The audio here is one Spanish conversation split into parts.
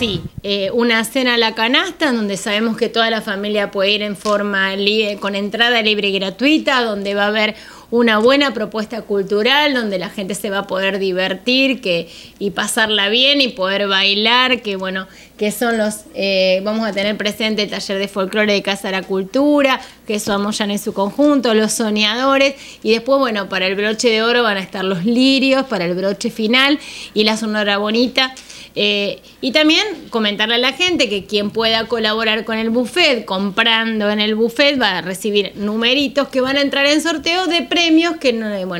sí, una cena a la canasta, donde sabemos que toda la familia puede ir en forma con entrada libre y gratuita, donde va a haber una buena propuesta cultural, donde la gente se va a poder divertir y pasarla bien y poder bailar, que bueno, que son vamos a tener presente el taller de folclore de Casa de la Cultura, que es Amoyan en su conjunto, los soñadores, y después, bueno, para el broche de oro van a estar los lirios, para el broche final, y la Sonora Bonita. Y también comentarle a la gente que quien pueda colaborar con el buffet, comprando en el buffet, va a recibir numeritos que van a entrar en sorteo de premios que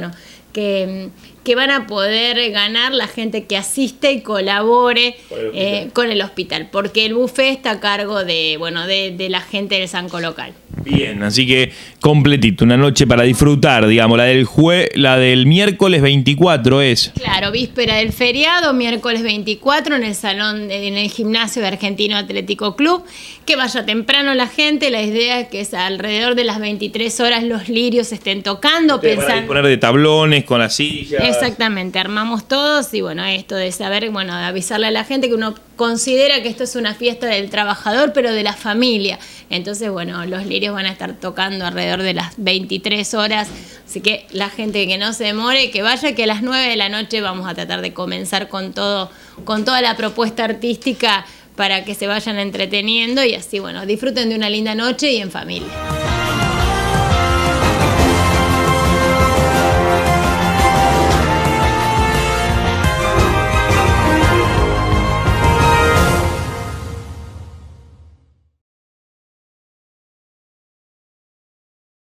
van a poder ganar la gente que asiste y colabore con el hospital, porque el buffet está a cargo de la gente del Sanco local. Bien, así que completito, una noche para disfrutar, digamos, la del miércoles 24 es. Claro, víspera del feriado, miércoles 24 en el gimnasio de Argentino Atlético Club, que vaya temprano la gente, la idea es que alrededor de las 23 horas los lirios estén tocando, Van a disponer de tablones con las sillas. Exactamente, armamos todos y bueno, esto de saber, de avisarle a la gente que uno considera que esto es una fiesta del trabajador, pero de la familia. Entonces, bueno, los lirios van a estar tocando alrededor de las 23 horas, así que la gente que no se demore, que vaya, que a las 9 de la noche vamos a tratar de comenzar con toda la propuesta artística para que se vayan entreteniendo y así, bueno, disfruten de una linda noche y en familia.